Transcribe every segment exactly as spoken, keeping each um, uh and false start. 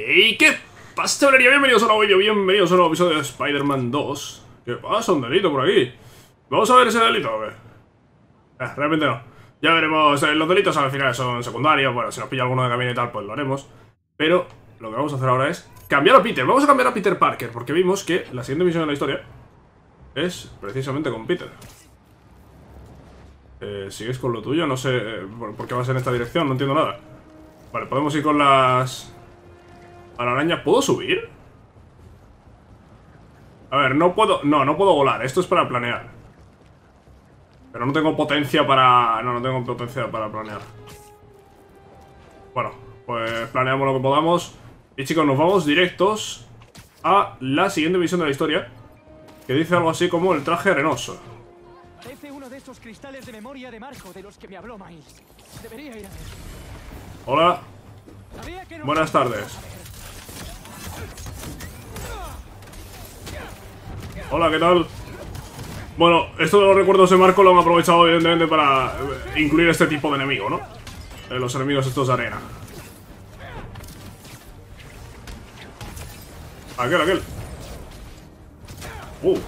¿Y qué pasa, chavalería? Bienvenidos a un nuevo vídeo, bienvenidos a un nuevo episodio de Spider-Man dos. ¿Qué pasa? Un delito por aquí. ¿Vamos a ver ese delito o qué? Eh, realmente no. Ya veremos, eh, los delitos al final son secundarios. Bueno, si nos pilla alguno de camino y tal, pues lo haremos. Pero lo que vamos a hacer ahora es cambiar a Peter. Vamos a cambiar a Peter Parker, porque vimos que la siguiente misión de la historia es precisamente con Peter. Eh, ¿Sigues con lo tuyo? No sé eh, por qué vas en esta dirección, no entiendo nada. Vale, podemos ir con las... a la araña. ¿Puedo subir? A ver, no puedo... No, no puedo volar. Esto es para planear. Pero no tengo potencia para... No, no tengo potencia para planear. Bueno, pues planeamos lo que podamos. Y chicos, nos vamos directos a la siguiente misión de la historia, que dice algo así como el traje arenoso. Parece uno de esos cristales de memoria de Marco de los que me habló Miles. Debería ir a ver. Hola. Sabía que no... Buenas tardes. Hola, ¿qué tal? Bueno, esto de los recuerdos de Marco lo han aprovechado evidentemente para incluir este tipo de enemigo, ¿no? Eh, los enemigos estos de arena. Aquel, aquel. Uh.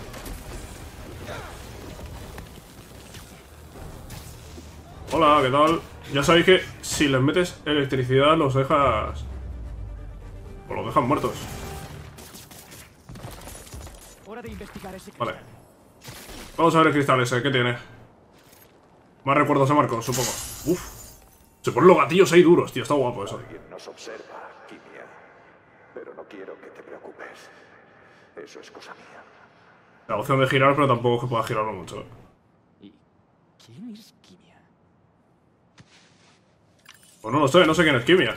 Hola, ¿qué tal? Ya sabéis que si les metes electricidad los dejas... o los dejas muertos. Hora de investigar ese Vale. Vamos a ver el cristal ese, ¿qué tiene? Más recuerdos de Marco, supongo. Uf. Se ponen los gatillos ahí duros, tío, está guapo eso. Alguien nos observa, Kimia. Pero no quiero que te preocupes. Eso es cosa mía. La opción de girar, pero tampoco es que pueda girarlo mucho. ¿Y quién es Kimia? Pues no lo sé, no sé quién es Kimia.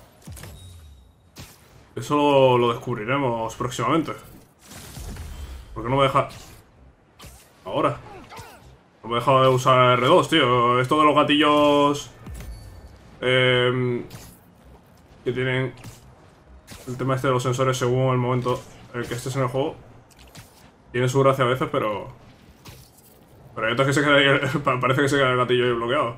Eso lo, lo descubriremos próximamente. ¿Por qué no me deja...? Ahora. No me he dejado de usar R dos, tío. Esto de los gatillos... Eh, que tienen... el tema este de los sensores según el momento en el que estés en el juego. Tiene su gracia a veces, pero... Pero hay otras que se queda ahí... Parece que se queda el gatillo ahí bloqueado.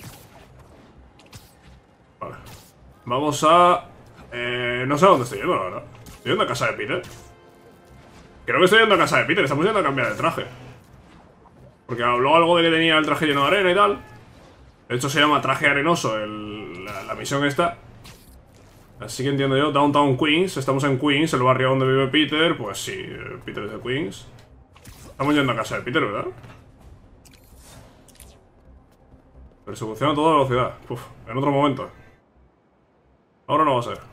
Vale. Vamos a... Eh, no sé a dónde estoy yendo, la verdad. ¿Estoy yendo a casa de Peter? Creo que estoy yendo a casa de Peter. Estamos yendo a cambiar de traje. Porque habló algo de que tenía el traje lleno de arena y tal. De hecho se llama traje arenoso el, la, la misión esta. Así que entiendo yo, Downtown Queens. Estamos en Queens, el barrio donde vive Peter. Pues sí, Peter es de Queens. Estamos yendo a casa de Peter, ¿verdad? Persecución a toda velocidad. Uf, en otro momento. Ahora no va a ser.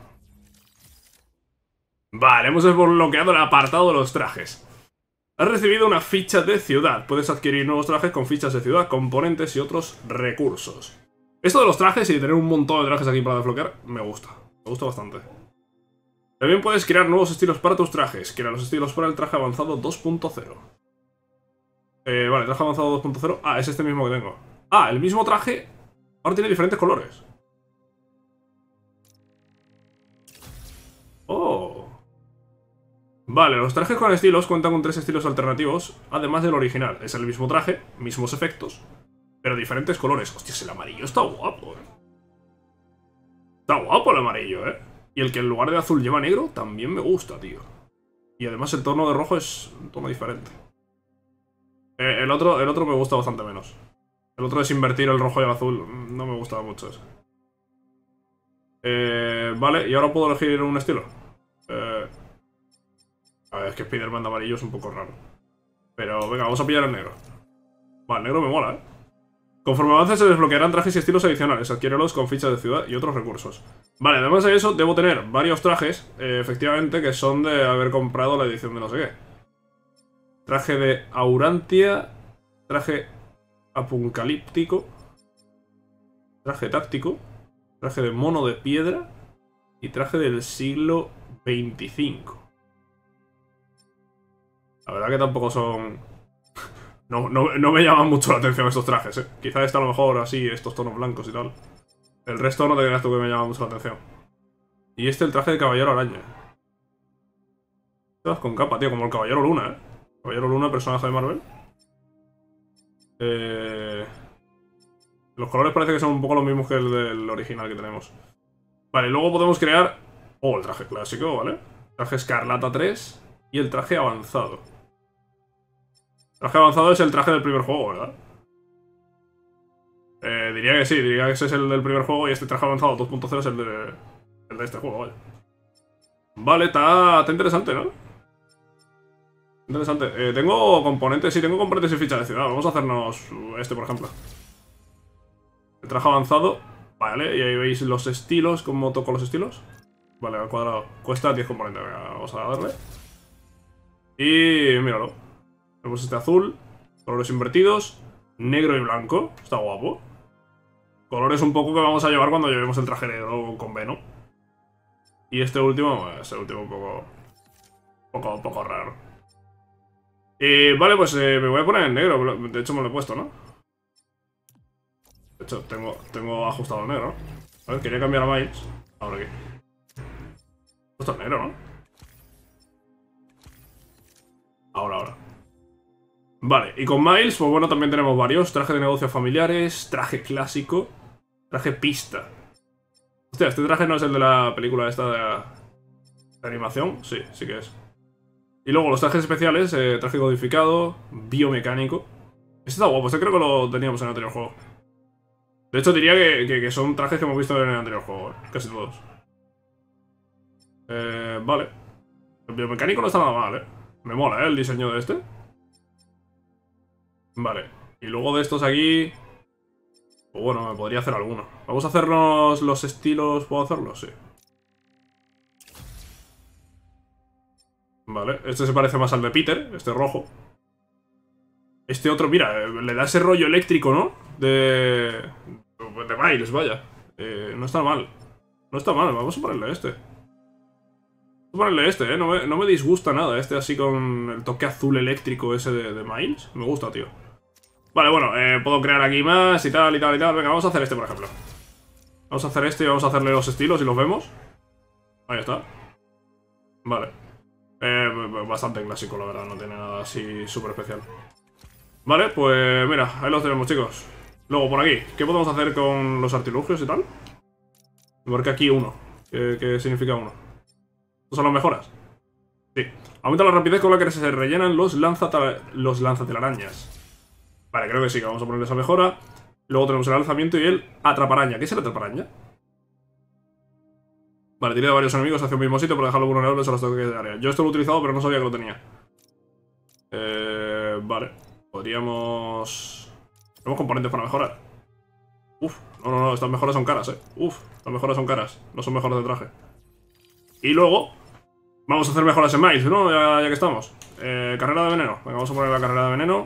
Vale, hemos desbloqueado el apartado de los trajes. Has recibido una ficha de ciudad. Puedes adquirir nuevos trajes con fichas de ciudad, componentes y otros recursos. Esto de los trajes y de tener un montón de trajes aquí para desbloquear, me gusta. Me gusta bastante. También puedes crear nuevos estilos para tus trajes. Crea los estilos para el traje avanzado dos punto cero. Eh, vale, traje avanzado dos punto cero. Ah, es este mismo que tengo. Ah, el mismo traje ahora tiene diferentes colores. Oh. Vale, los trajes con estilos cuentan con tres estilos alternativos, además del original. Es el mismo traje, mismos efectos, pero diferentes colores. Hostias, el amarillo está guapo, eh. Está guapo el amarillo, eh. Y el que en lugar de azul lleva negro, también me gusta, tío. Y además el tono de rojo es un tono diferente. Eh, el, otro, el otro me gusta bastante menos. El otro es invertir el rojo y el azul. No me gustaba mucho eso. Eh, vale, y ahora puedo elegir un estilo. Eh... A ver, es que Spider-Man de amarillo es un poco raro. Pero venga, vamos a pillar el negro. Vale, el negro me mola, ¿eh? Conforme avances se desbloquearán trajes y estilos adicionales. Adquiérelos con fichas de ciudad y otros recursos. Vale, además de eso, debo tener varios trajes, eh, efectivamente, que son de haber comprado la edición de no sé qué. Traje de Aurantia. Traje apocalíptico. Traje táctico. Traje de mono de piedra. Y traje del siglo veinticinco. La verdad que tampoco son... No, no, no me llaman mucho la atención estos trajes, ¿eh? Quizá está a lo mejor así, estos tonos blancos y tal. El resto no te creas tú que me llama mucho la atención. Y este el traje de Caballero Araña. Te vas con capa, tío, como el Caballero Luna, ¿eh? Caballero Luna, personaje de Marvel. Eh... Los colores parece que son un poco los mismos que el del original que tenemos. Vale, luego podemos crear Oh, el traje clásico, ¿vale? Traje escarlata tres y el traje avanzado. El traje avanzado es el traje del primer juego, ¿verdad? Eh, diría que sí, diría que ese es el del primer juego y este traje avanzado dos punto cero es el de, el de este juego, vale. Vale, está, está interesante, ¿no? Interesante. Eh, tengo componentes, sí, tengo componentes y ficha de ciudad. Vamos a hacernos este, por ejemplo. El traje avanzado. Vale, y ahí veis los estilos, cómo toco los estilos. Vale, al cuadrado. Cuesta diez componentes. Venga, vamos a darle. Y míralo. Tenemos este azul. Colores invertidos. Negro y blanco. Está guapo. Colores un poco que vamos a llevar cuando llevemos el traje negro con Venom. Y este último, es el último un poco... Un poco, un poco raro. Y vale, pues eh, me voy a poner en negro. De hecho me lo he puesto, ¿no? De hecho, tengo, tengo ajustado el negro, ¿no? A ver, quería cambiar a Miles. Ahora aquí. Esto es negro, ¿no? Ahora, ahora. Vale, y con Miles, pues bueno, también tenemos varios. Traje de negocios familiares, traje clásico, traje pista. Hostia, este traje no es el de la película esta de, de animación. Sí, sí que es. Y luego los trajes especiales, eh, traje codificado, biomecánico. Este está guapo, este creo que lo teníamos en el anterior juego. De hecho diría que, que, que son trajes que hemos visto en el anterior juego, eh, casi todos. Eh, vale. El biomecánico no está nada mal, eh. Me mola, eh, el diseño de este. Vale. Y luego de estos aquí... Pues bueno, me podría hacer alguno. Vamos a hacernos los estilos, ¿puedo hacerlos? Sí. Vale, este se parece más al de Peter, este rojo. Este otro, mira, le da ese rollo eléctrico, ¿no? De... De Miles, vaya. Eh, no está mal. No está mal, vamos a ponerle este. Vamos a ponerle este, ¿eh? No me, no me disgusta nada este así con el toque azul eléctrico ese de, de Miles. Me gusta, tío. Vale, bueno, eh, puedo crear aquí más y tal y tal y tal. Venga, vamos a hacer este, por ejemplo. Vamos a hacer este y vamos a hacerle los estilos y los vemos. Ahí está. Vale. Eh, bastante clásico, la verdad, no tiene nada así súper especial. Vale, pues mira, ahí los tenemos, chicos. Luego, por aquí, ¿qué podemos hacer con los artilugios y tal? Porque aquí uno. ¿Qué, qué significa uno? ¿Estos son las mejoras? Sí. Aumenta la rapidez con la que se rellenan los, los lanzatelarañas. Vale, creo que sí, que vamos a poner esa mejora. Luego tenemos el alzamiento y el atraparaña. ¿Qué es el atraparaña? Vale, tiré de varios enemigos hacia un mismo sitio para dejarlo vulnerables a los toques de área. Yo esto lo he utilizado, pero no sabía que lo tenía. Eh, vale. Podríamos... Tenemos componentes para mejorar. Uf, no, no, no, estas mejoras son caras, eh. Uf, las mejoras son caras. No son mejoras de traje. Y luego... Vamos a hacer mejoras en Miles, ¿no? Ya, ya que estamos. Eh, carrera de veneno. Venga, vamos a poner la carrera de veneno.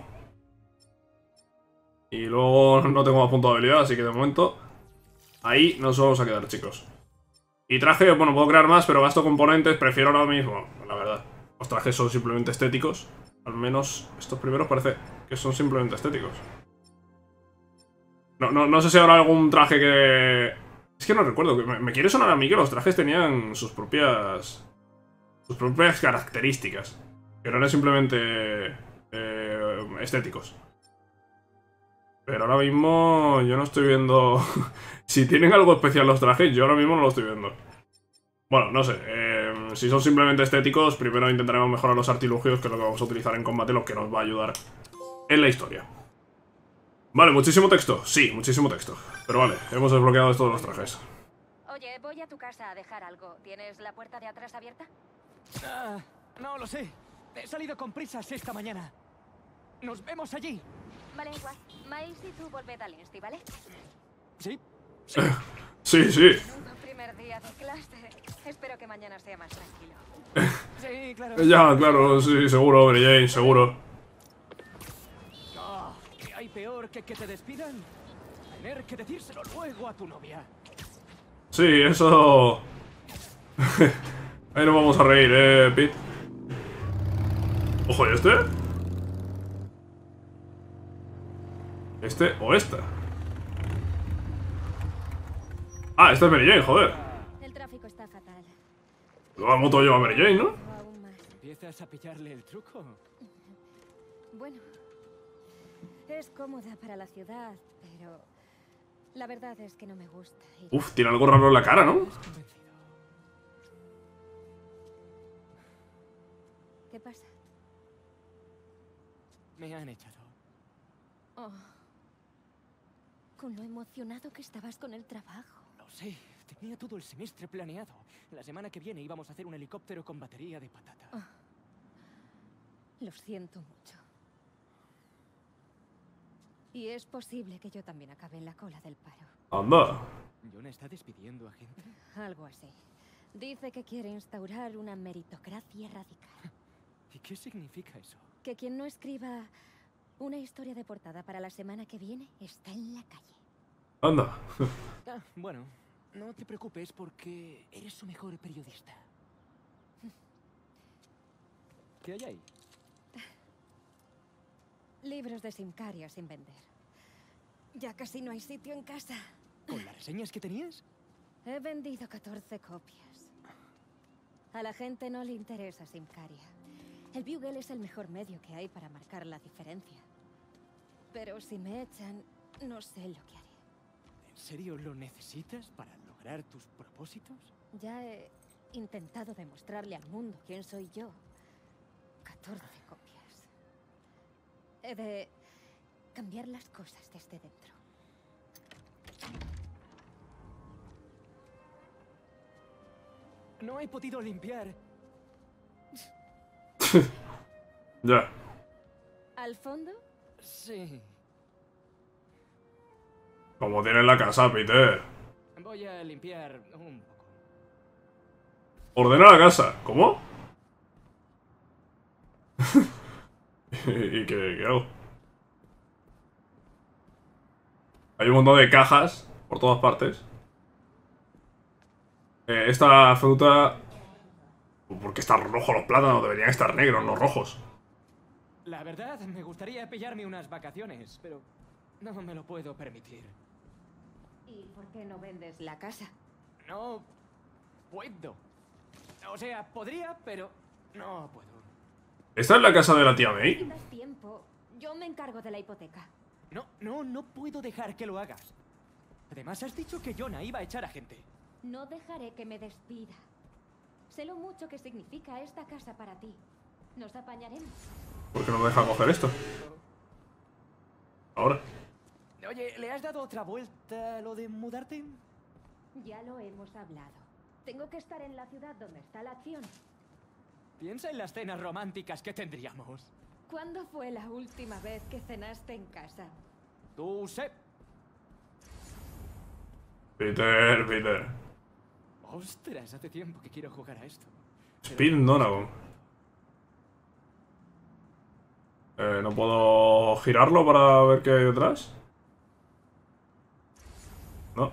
Y luego no tengo más punto de habilidad, así que de momento... Ahí nos vamos a quedar, chicos. Y traje, bueno, puedo crear más, pero gasto componentes, prefiero ahora mismo, la verdad. Los trajes son simplemente estéticos. Al menos estos primeros parece que son simplemente estéticos. No, no, no sé si habrá algún traje que... Es que no recuerdo, me, me quiere sonar a mí que los trajes tenían sus propias... Sus propias características. Que no eran simplemente... Eh, estéticos. Pero ahora mismo yo no estoy viendo... Si tienen algo especial los trajes, yo ahora mismo no lo estoy viendo. Bueno, no sé. Eh, si son simplemente estéticos, primero intentaremos mejorar los artilugios, que es lo que vamos a utilizar en combate, lo que nos va a ayudar en la historia. Vale, muchísimo texto. Sí, muchísimo texto. Pero vale, hemos desbloqueado todos los trajes. Oye, voy a tu casa a dejar algo. ¿Tienes la puerta de atrás abierta? Ah, no lo sé. He salido con prisas esta mañana. Nos vemos allí. Vale, igual. Miles y tú volved al Insti, ¿vale? ¿Sí? Sí, sí. sí. Primer día de clase. Espero que mañana sea más tranquilo. Sí, claro. Ya, claro, sí, seguro, Mary Jane, seguro. Oh, ¿qué hay peor que que te despidan? Tener que decírselo luego a tu novia. Sí, eso... Ahí nos vamos a reír, eh, Pete. Ojo, ¿y este? ¿Este o esta? Ah, esta es Mary Jane, joder. El tráfico está fatal. La moto lleva Mary Jane, ¿no? O aún más. ¿Empiezas a pillarle el truco? Bueno, es cómoda para la ciudad, pero la verdad es que no me gusta. Y... Uf, tiene algo raro en la cara, ¿no? ¿Estás convencido? ¿Qué pasa? Me han echado. Oh. Con lo emocionado que estabas con el trabajo. Lo sé, tenía todo el semestre planeado. La semana que viene íbamos a hacer un helicóptero con batería de patata. Oh. Lo siento mucho. Y es posible que yo también acabe en la cola del paro. Anda. ¿John está despidiendo a gente? Algo así. Dice que quiere instaurar una meritocracia radical. ¿Y qué significa eso? Que quien no escriba una historia de portada para la semana que viene está en la calle. Anda. Ah, bueno, no te preocupes porque eres su mejor periodista. ¿Qué hay ahí? Libros de Simcaria sin vender. Ya casi no hay sitio en casa. ¿Con las reseñas que tenías? He vendido catorce copias. A la gente no le interesa Simcaria. El Bugle es el mejor medio que hay para marcar la diferencia. Pero si me echan, no sé lo que haré. ¿En serio lo necesitas para lograr tus propósitos? Ya he intentado demostrarle al mundo quién soy yo. catorce copias. He de cambiar las cosas desde dentro. No he podido limpiar. Ya. ¿Al fondo? Sí. Como tiene en la casa, Peter. Voy a limpiar un poco. Ordena la casa. ¿Cómo? ¿Y qué, qué hago? Hay un montón de cajas por todas partes. Eh, esta fruta... ¿Por qué está rojo los plátanos? Deberían estar negros, no rojos. La verdad, me gustaría pillarme unas vacaciones, pero no me lo puedo permitir. ¿Y por qué no vendes la casa? No puedo. O sea, podría, pero no puedo. ¿Esta es la casa de la tía May? Si das tiempo, yo me encargo de la hipoteca. No, no, no puedo dejar que lo hagas. Además, has dicho que Jonah iba a echar a gente. No dejaré que me despida. Sé lo mucho que significa esta casa para ti. Nos apañaremos. ¿Por qué no me deja coger esto? Ahora. Oye, ¿le has dado otra vuelta a lo de mudarte? Ya lo hemos hablado. Tengo que estar en la ciudad donde está la acción. Piensa en las cenas románticas que tendríamos. ¿Cuándo fue la última vez que cenaste en casa? Tú sé. Peter, Peter. Ostras, hace tiempo que quiero jugar a esto. Speed Donagon. Eh, ¿no puedo girarlo para ver qué hay detrás? No.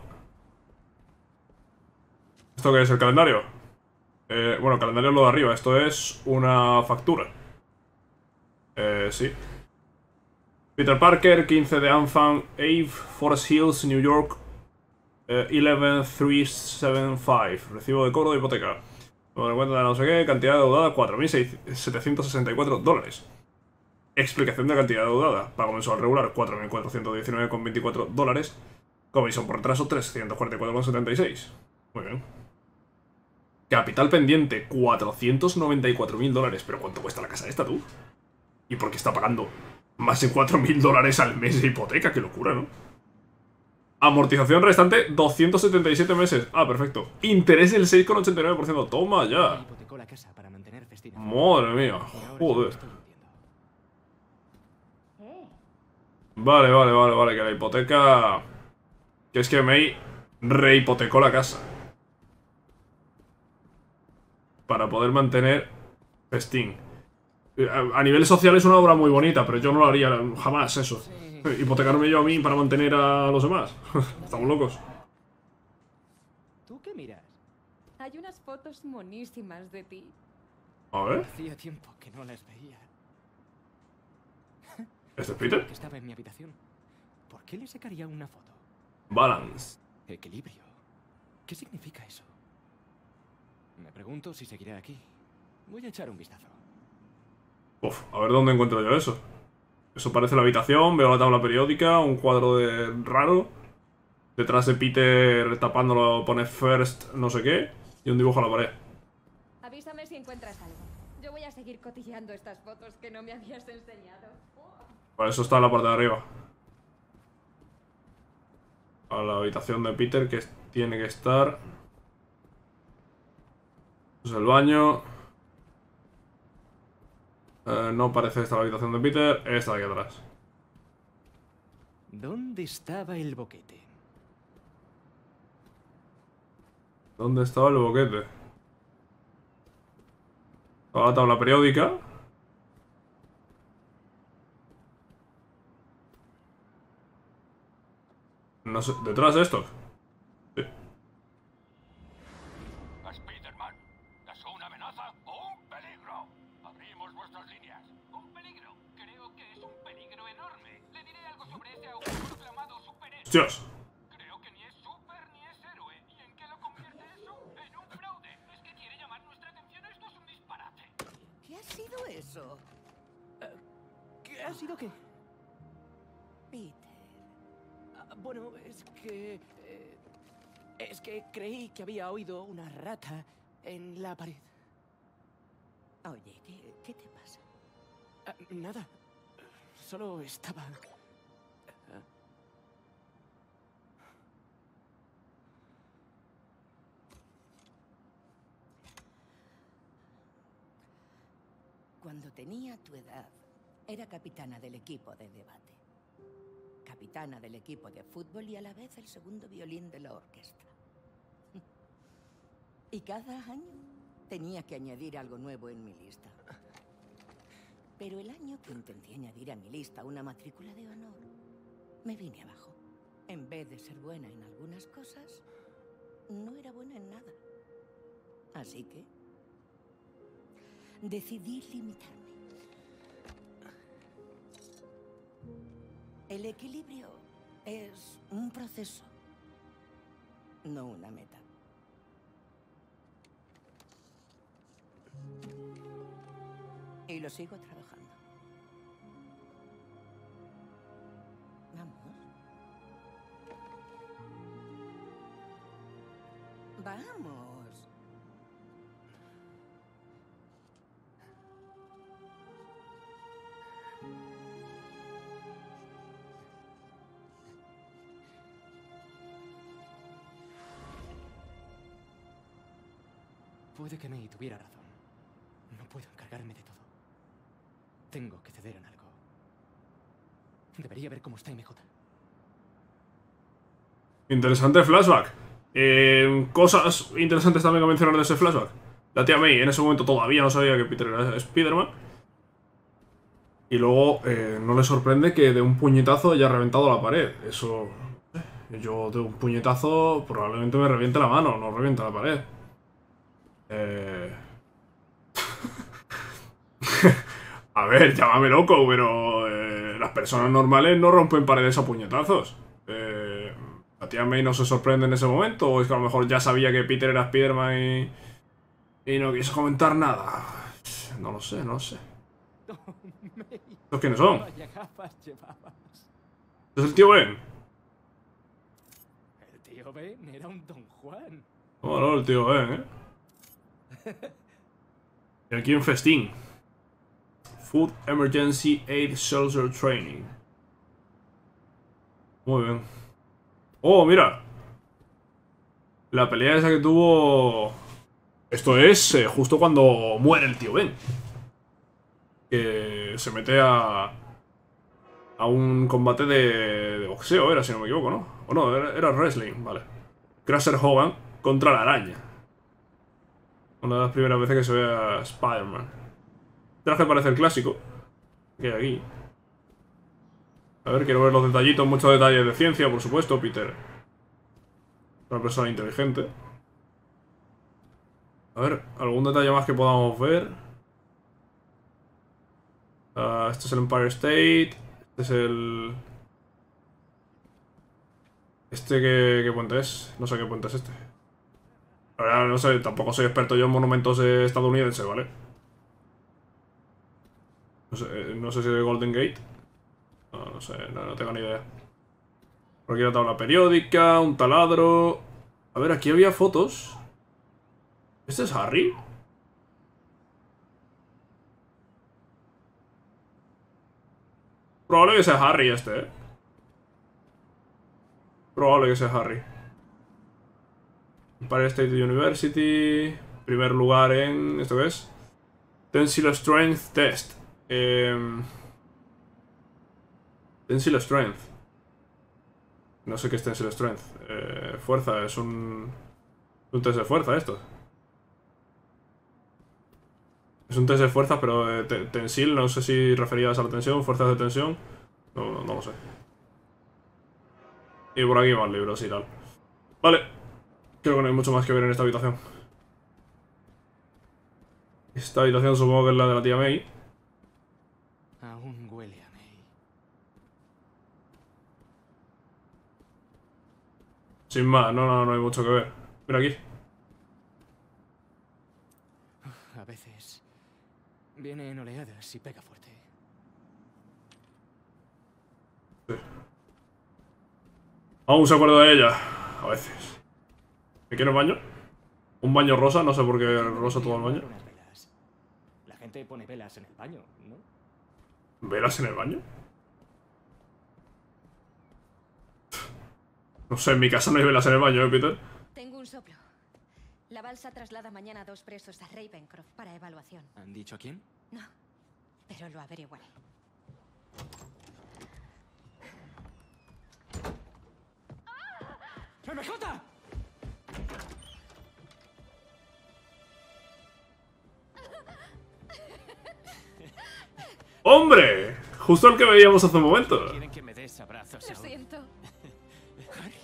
¿Esto qué es? ¿El calendario? Eh, bueno, el calendario es lo de arriba. Esto es una factura. Eh, sí. Peter Parker, quince de Anfang, Ave, Forest Hills, New York, eh, once three seven five. Recibo de cobro de hipoteca. Número de cuenta de no sé qué, cantidad deudada cuatro mil setecientos sesenta y cuatro dólares. Explicación de cantidad deudada. Pago mensual regular cuatro mil cuatrocientos diecinueve con veinticuatro dólares. Comisión por retraso trescientos cuarenta y cuatro con setenta y seis. Muy bien. Capital pendiente cuatrocientos noventa y cuatro mil dólares. ¿Pero cuánto cuesta la casa esta, tú? ¿Y por qué está pagando más de cuatro mil dólares al mes de hipoteca? Qué locura, ¿no? Amortización restante doscientos setenta y siete meses. Ah, perfecto. Interés del seis coma ochenta y nueve por ciento. Toma ya. Hipotecó la casa para mantener festina. Madre mía. Joder. Eh, Vale, vale, vale, vale. Que la hipoteca... Que es que May rehipotecó la casa. Para poder mantener festín. A, a nivel social es una obra muy bonita, pero yo no lo haría jamás eso. Sí. Hipotecarme yo a mí para mantener a los demás. Estamos locos. ¿Tú qué miras? hay unas fotos monísimas de ti. A ver. Hacía tiempo que no las veía. ¿Este es Peter? Que estaba en mi habitación. ¿Por qué le sacaría una foto? Balance. Equilibrio. ¿Qué significa eso? Me pregunto si seguirá aquí. Voy a echar un vistazo. Uf, a ver dónde encuentro yo eso. Eso parece la habitación, veo la tabla periódica, un cuadro de raro. Detrás de Peter tapándolo pone first no sé qué. Y un dibujo a la pared. Avísame si encuentras algo. Yo voy a voy a seguir cotilleando estas fotos que no me habías enseñado. Por eso está en la parte de arriba. A la habitación de Peter, que tiene que estar. Es el baño. Eh, no parece esta la habitación de Peter. Esta de aquí atrás. ¿Dónde estaba el boquete? ¿Dónde estaba el boquete? Estaba la tabla periódica. No sé, detrás de esto. Sí. Spider-Man, ¿es una amenaza o un peligro? Abrimos vuestras líneas. ¿Un peligro? Creo que es un peligro enorme. Le diré algo sobre ese autoproclamado superhéroe. ¡Hostias! Creo que ni es super ni es héroe. ¿Y en qué lo convierte eso? En un fraude. ¿Es que quiere llamar nuestra atención? Esto es un disparate. ¿Qué ha sido eso? ¿Qué ha sido qué? Peter. Ah, bueno, es que... eh, es que creí que había oído una rata en la pared. Oye, ¿qué, qué te pasa? Ah, nada. Solo estaba... Cuando tenía tu edad, era capitana del equipo de debate. Capitana del equipo de fútbol y a la vez el segundo violín de la orquesta. Y cada año tenía que añadir algo nuevo en mi lista. Pero el año que intenté añadir a mi lista una matrícula de honor, me vine abajo. En vez de ser buena en algunas cosas, no era buena en nada. Así que decidí limitarme. El equilibrio es un proceso, no una meta. Y lo sigo trabajando. Vamos. Vamos. Puede que May tuviera razón. No puedo encargarme de todo. Tengo que ceder en algo. Debería ver cómo está M J. Interesante flashback. Eh, cosas interesantes también que mencionar de ese flashback. La tía May en ese momento todavía no sabía que Peter era Spider-Man. Y luego eh, no le sorprende que de un puñetazo haya reventado la pared. Eso... Yo de un puñetazo probablemente me reviente la mano, no revienta la pared. Eh... A ver, llámame loco, pero eh, las personas normales no rompen paredes a puñetazos. Eh, ¿La tía May no se sorprende en ese momento? ¿O es que a lo mejor ya sabía que Peter era Spider-Man y, y no quiso comentar nada? No lo sé, no lo sé. ¿Estos quiénes son? Vaya gafas llevabas. ¿Es el tío Ben? El tío Ben era un Don Juan. Oh, no, el tío Ben, ¿eh? Y aquí en festín. Food Emergency Aid Soldier Training. Muy bien. Oh, mira. La pelea esa que tuvo... Esto es eh, justo cuando muere el tío Ben. Que se mete a... A un combate de, de boxeo, era, si no me equivoco, ¿no? O no, era, era wrestling, vale. Crusher Hogan contra la araña. Una de las primeras veces que se ve a Spider-Man. Traje parece el clásico que hay aquí. A ver, quiero ver los detallitos, muchos detalles de ciencia, por supuesto, Peter. Una persona inteligente. A ver, algún detalle más que podamos ver. Uh, este es el Empire State. Este es el... ¿Este qué, qué puente es? No sé qué puente es este. La verdad, no sé, tampoco soy experto yo en monumentos estadounidenses, ¿vale? No sé, no sé si es el Golden Gate. No, no sé, no, no tengo ni idea. Por aquí una tabla periódica, un taladro. A ver, aquí había fotos. ¿Este es Harry? Probable que sea Harry este, eh. Probable que sea Harry. Empire State University. Primer lugar en... ¿Esto qué es? Tensile Strength Test. Eh... Tensile Strength. No sé qué es Tensile Strength. Eh, fuerza, es un... un test de fuerza esto. Es un test de fuerza, pero eh, te tensil, no sé si referías a la tensión, fuerzas de tensión. No, no, no lo sé. Y por aquí más libros y tal. Vale. Creo que no hay mucho más que ver en esta habitación. Esta habitación supongo que es la de la tía May. Aún huele a May. Sin más, no, no, no hay mucho que ver. Mira aquí. A veces viene en oleadas y pega fuerte. Sí. Aún se acuerda de ella. A veces. ¿Me quiere un baño? Un baño rosa, no sé por qué rosa todo el baño. Unas velas. La gente pone velas en el baño, ¿no? ¿Velas en el baño? No sé, en mi casa no hay velas en el baño, ¿eh, Peter? Tengo un soplo. La balsa traslada mañana a dos presos a Ravencroft para evaluación. ¿Han dicho a quién? No, pero lo averiguaré. ¡M J! ¡Hombre! Justo el que veíamos hace un momento. Quieren que me des abrazos Lo ahora. siento. Harry.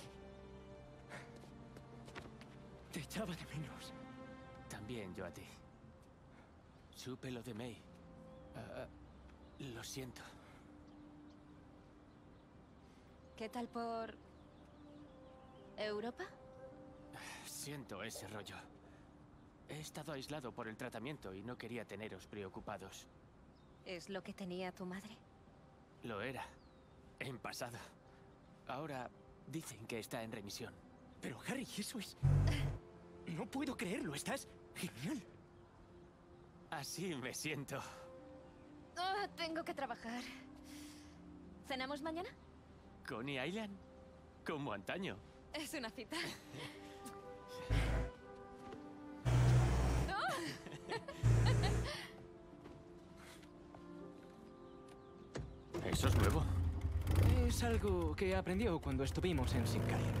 Te echaba de menos. También yo a ti. Supe lo de May. Ah, lo siento. ¿Qué tal por... Europa? Siento ese rollo. He estado aislado por el tratamiento y no quería teneros preocupados. ¿Es lo que tenía tu madre? Lo era. En pasado. Ahora dicen que está en remisión. Pero Harry, eso es... No puedo creerlo. Estás genial. Así me siento. Ah, tengo que trabajar. ¿Cenamos mañana? Coney Island. Como antaño. Es una cita. ¿Eso es nuevo? Es algo que aprendió cuando estuvimos en Sincaria.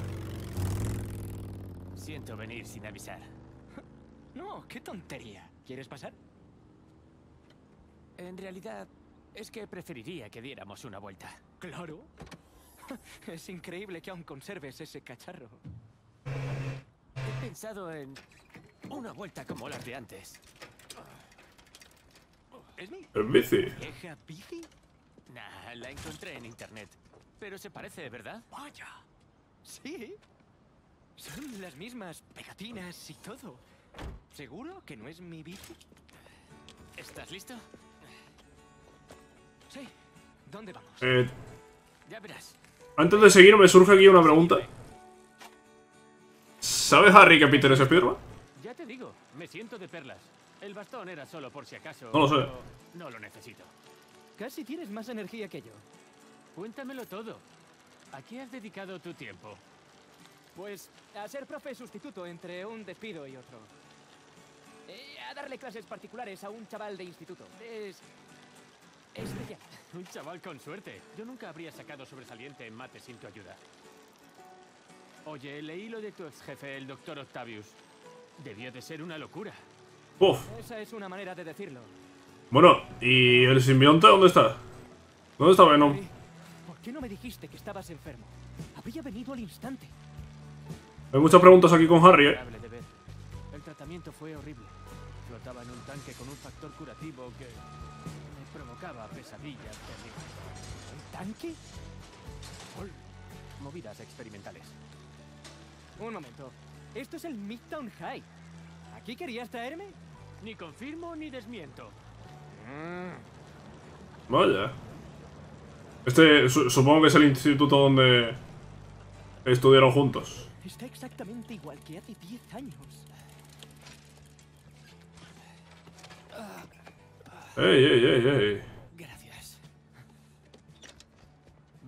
Siento venir sin avisar. No, qué tontería. ¿Quieres pasar? En realidad, es que preferiría que diéramos una vuelta. Claro. Es increíble que aún conserves ese cacharro. He pensado en una vuelta como las de antes. ¿Es mi En bici. vieja bici? Nah, la encontré en internet. Pero se parece, ¿verdad? Vaya. Sí. Son las mismas pegatinas y todo. ¿Seguro que no es mi bici? ¿Estás listo? Sí. ¿Dónde vamos? Eh, Ya verás. antes de seguir, me surge aquí una pregunta. ¿Sabe Harry que Peter es Spiderman? Ya te digo, me siento de perlas. El bastón era solo por si acaso. No lo sé. pero No lo necesito. Casi tienes más energía que yo. Cuéntamelo todo. ¿A qué has dedicado tu tiempo? Pues a ser profe sustituto entre un despido y otro. Eh, a darle clases particulares a un chaval de instituto. Es... especial. Un chaval con suerte. Yo nunca habría sacado sobresaliente en mate sin tu ayuda. Oye, leí lo de tu ex jefe, el doctor Octavius. Debió de ser una locura. Uf. Esa es una manera de decirlo. Bueno, ¿y el simbionte dónde está? ¿Dónde está Venom? ¿Por qué no me dijiste que estabas enfermo? Habría venido al instante. Hay muchas preguntas aquí con Harry, ¿eh? De ver. El tratamiento fue horrible. Flotaba en un tanque con un factor curativo que me provocaba pesadillas terribles. ¿Un tanque? Ol. Movidas experimentales. Un momento. Esto es el Midtown High. ¿Aquí querías traerme? Ni confirmo ni desmiento. Vaya. Este su- supongo que es el instituto donde estudiaron juntos. Está exactamente igual que hace diez años. Ey, ey, ey, ey. Gracias.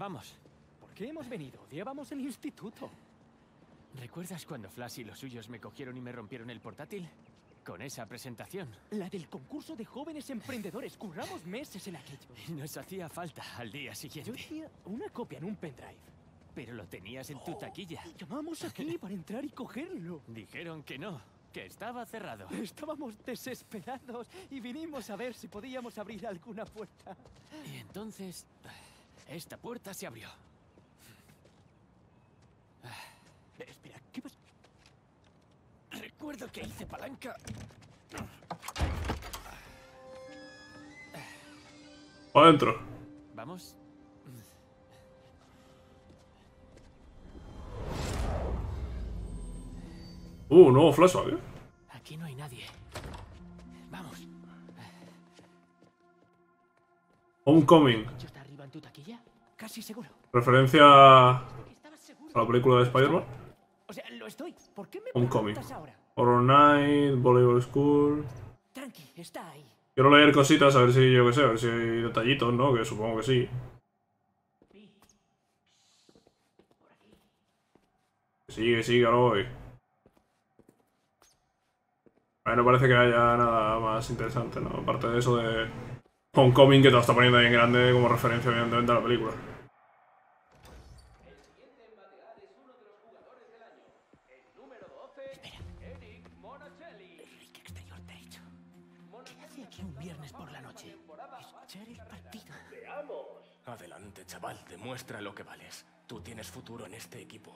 vamos. ¿Por qué hemos venido? Odiábamos el instituto. ¿Recuerdas cuando Flash y los suyos me cogieron y me rompieron el portátil? Con esa presentación. La del concurso de jóvenes emprendedores. Curramos meses en aquello. Nos hacía falta al día Yo siguiente. tenía una copia en un pendrive. Pero lo tenías en tu taquilla. Y llamamos aquí para entrar y cogerlo. Dijeron que no, que estaba cerrado. Estábamos desesperados y vinimos a ver si podíamos abrir alguna puerta. Y entonces, esta puerta se abrió. Eh, Espera, ¿qué pasa? Recuerdo que hice palanca. Adentro. ¿Vamos? Uh, nuevo flashback, ¿eh? Aquí no hay nadie. Vamos. Homecoming. ¿Ya está arriba en tu taquilla? Casi seguro. Referencia a ¿Estabas seguro? la película de Spider-Man. O sea, lo estoy. ¿Por qué me Homecoming. preguntas ahora? Horror Night, Volleyball School. Tranqui, está ahí. Quiero leer cositas, a ver si, yo qué sé, a ver si hay detallitos, ¿no? Que supongo que sí. Que sí, que sí, que ahora voy. A ver, no parece que haya nada más interesante, ¿no? Aparte de eso de Homecoming, que te lo está poniendo ahí en grande como referencia, evidentemente, a la película. Enrique exterior derecho. ¿Qué hace aquí un viernes por la noche? Escuchar el partido. Adelante, chaval, demuestra lo que vales. Tú tienes futuro en este equipo.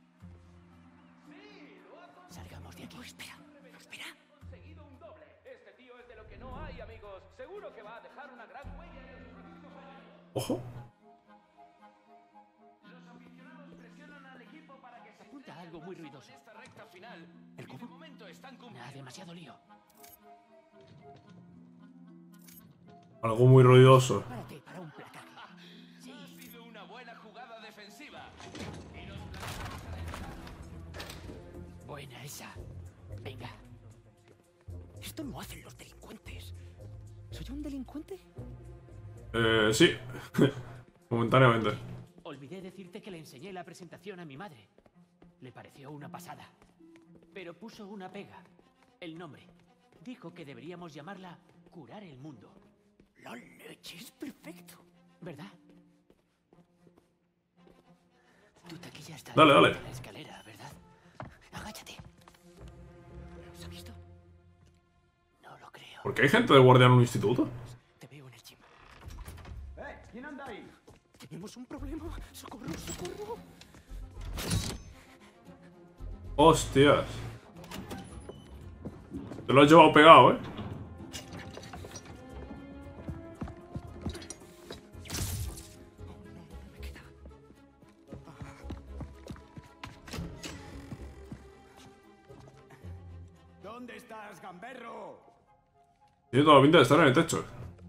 Salgamos de aquí. Oh, espera, espera. Conseguido un doble. Este tío es de lo que no hay, amigos. Seguro que va a dejar una gran huella en los próximos años. Ojo. Los aficionados presionan al equipo para que se Apunta a algo muy ruidoso. en esta recta final. ¿El Y de cubo? momento están Nada, cumpliendo. demasiado lío. Algo muy ruidoso. Párate para un placaje. Sí. Ha sido una buena jugada defensiva. Buena esa. Venga. Esto no hacen los delincuentes. ¿Soy un delincuente? Eh, sí. Momentáneamente. Olvidé decirte que le enseñé la presentación a mi madre. Le pareció una pasada. Pero puso una pega. El nombre. Dijo que deberíamos llamarla Curar el Mundo. La leche es perfecto. ¿Verdad? Tu taquilla está Dale, ahí dale. en la escalera, ¿verdad? Agáchate. ¿Se ha visto? No lo creo. ¿Por qué hay gente de guardia en un instituto? Te veo en el gym. ¡Eh! ¿Quién anda ahí? Tenemos un problema. ¡Socorro, socorro! Hostias. Te lo has llevado pegado, ¿eh? Me queda. ¿Dónde estás, gamberro? Tiene toda la pinta de estar en el techo.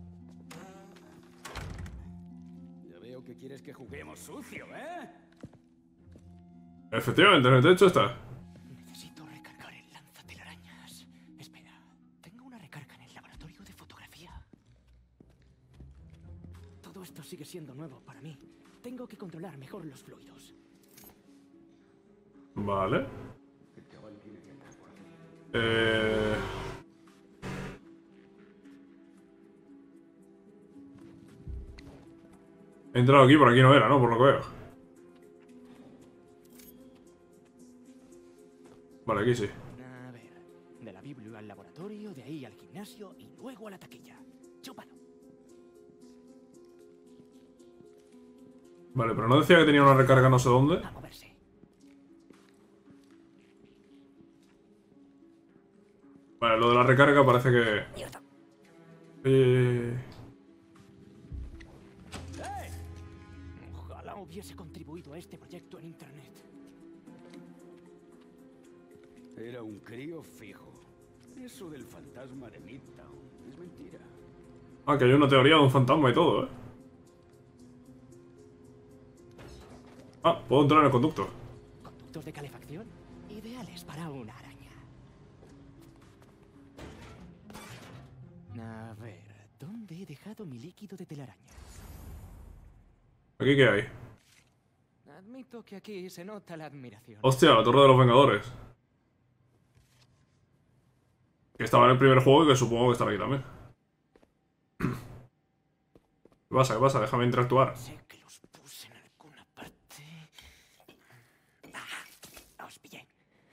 Ya veo que quieres que juguemos sucio, ¿eh? Efectivamente, en el techo está. Necesito recargar el lanzatelarañas. Espera, tengo una recarga en el laboratorio de fotografía. Todo esto sigue siendo nuevo para mí. Tengo que controlar mejor los fluidos. Vale. Eh... He entrado aquí, por aquí no era, ¿no? Por lo que veo. Vale, aquí sí. A ver, de la biblia al laboratorio, de ahí al gimnasio y luego a la taquilla. Chúpalo. Vale, pero no decía que tenía una recarga no sé dónde. A moverse. Vale, lo de la recarga parece que... Mierda. Eh... Ojalá hubiese contribuido a este proyecto en internet. Era un crío fijo. Eso del fantasma de Midtown es mentira. Ah, que hay una teoría de un fantasma y todo, ¿eh? Ah, puedo entrar en el conducto. Conductos de calefacción ideales para una araña. A ver, ¿dónde he dejado mi líquido de telaraña? ¿Aquí qué hay? Admito que aquí se nota la admiración. Hostia, la Torre de los Vengadores. Que estaba en el primer juego y que supongo que estará aquí también. ¿Qué pasa? ¿Qué pasa? Déjame interactuar. Sé que los puse en alguna parte. Ah, os pillé.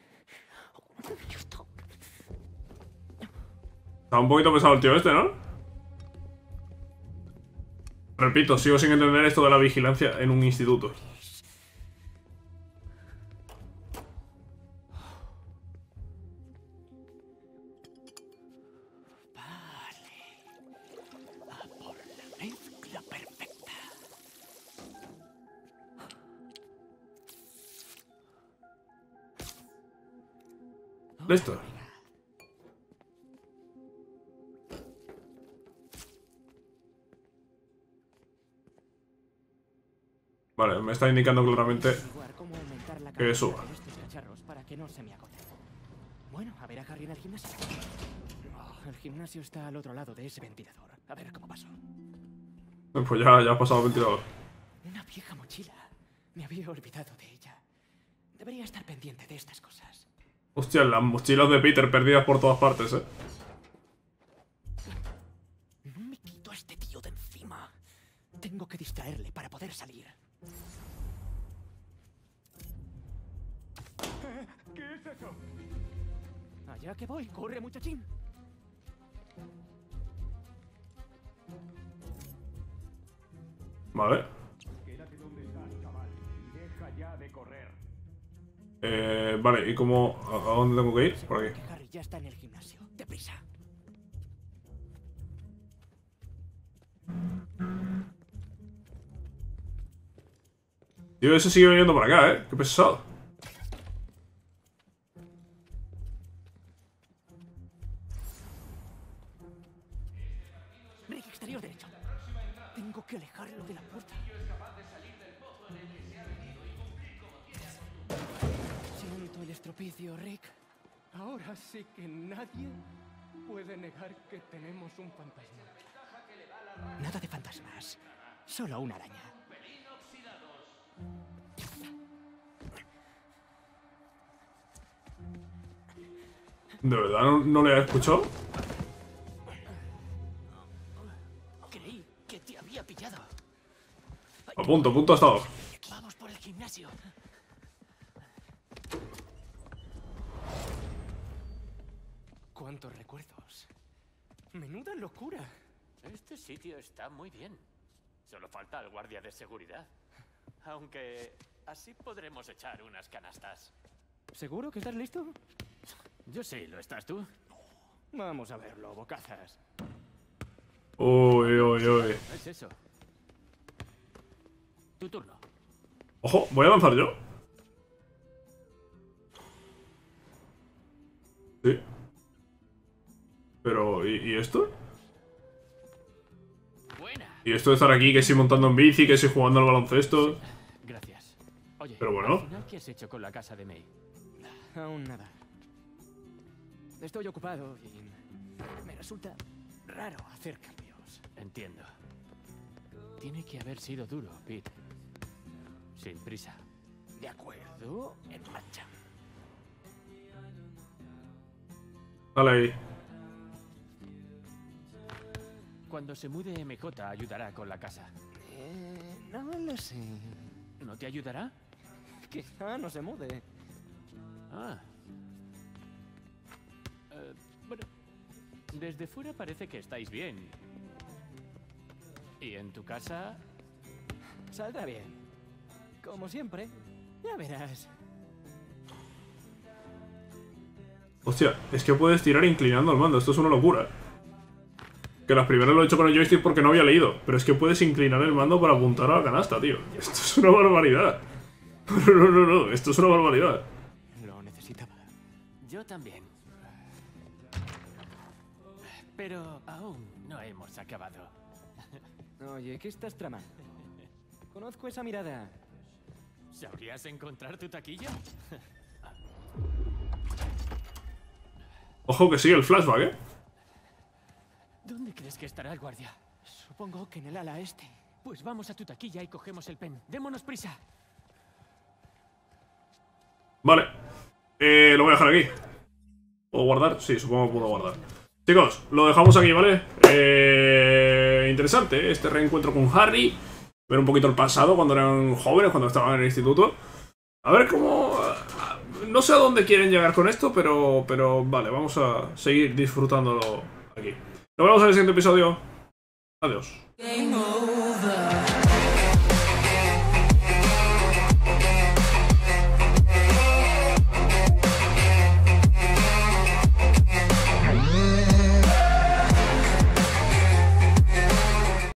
Está un poquito pesado el tío este, ¿no? Repito, sigo sin entender esto de la vigilancia en un instituto. Listo. Vale, me está indicando claramente que suba. Para que no se me agote. Bueno, a ver a Harry en el gimnasio. Oh, el gimnasio está al otro lado de ese ventilador. A ver cómo pasó. Pues ya, ya ha pasado el ventilador. Una vieja mochila. Me había olvidado de ella. Debería estar pendiente de estas cosas. Hostia, las mochilas de Peter perdidas por todas partes, eh. No me quito a este tío de encima. Tengo que distraerle para poder salir. ¿Qué es eso? Allá que voy, corre, muchachín. Vale. Quédate donde estás, chaval. Deja ya de correr. Eh, vale, ¿y cómo? ¿A, a dónde tengo que ir? Por aquí. Que Harry ya está en el gimnasio. Deprisa. Tío, ese sigue viniendo para acá, eh. Qué pesado. Break exterior derecho. Tengo que alejarlo de la puerta. Siento el estropicio, Rick. Ahora sí que nadie puede negar que tenemos un fantasma. Nada de fantasmas. Solo una araña. ¿De verdad no, no le has escuchado? Creí que te había pillado. A punto, a punto ha estado. Vamos por el gimnasio. ¿Cuántos recuerdos? Menuda locura. Este sitio está muy bien. Solo falta el guardia de seguridad. Aunque así podremos echar unas canastas. ¿Seguro que estás listo? Yo sí, ¿lo estás tú? Vamos a verlo, bocazas. Uy, uy, uy. ¿Qué es eso? Tu turno. Ojo, voy a lanzar yo. Sí. Pero, ¿y, y esto? Buena. Y esto de estar aquí, que si montando en bici, que si jugando al baloncesto. Gracias. Oye, pero bueno. al final, ¿qué has hecho con la casa de May? Aún nada. Estoy ocupado y me resulta raro hacer cambios. Entiendo. Tiene que haber sido duro, Pete. Sin prisa. De acuerdo, en marcha. Dale ahí. Cuando se mude M J ayudará con la casa. Eh, no lo sé. ¿No te ayudará? Quizá no se mude. Ah. Eh, bueno, desde fuera parece que estáis bien. ¿Y en tu casa? Saldrá bien. Como siempre. Ya verás. Hostia, es que puedes tirar inclinando el mando. Esto es una locura. Que las primeras lo he hecho con el joystick porque no había leído. Pero es que puedes inclinar el mando para apuntar a la canasta, tío. Esto es una barbaridad. No, no, no, no. Esto es una barbaridad. Lo necesitaba. Yo también. Pero aún no hemos acabado. Oye, ¿qué estás tramando? Conozco esa mirada. ¿Sabrías encontrar tu taquilla? Ojo que sigue el flashback, ¿eh? ¿Dónde crees que estará el guardia? Supongo que en el ala este. Pues vamos a tu taquilla y cogemos el pen. Démonos prisa. Vale. Eh, lo voy a dejar aquí. ¿Puedo guardar? Sí, supongo que puedo guardar. Chicos, lo dejamos aquí, ¿vale? Eh, interesante, ¿eh? Este reencuentro con Harry. Ver un poquito el pasado cuando eran jóvenes, cuando estaban en el instituto. A ver cómo... No sé a dónde quieren llegar con esto, pero, pero vale, vamos a seguir disfrutándolo aquí. Nos vemos en el siguiente episodio. Adiós.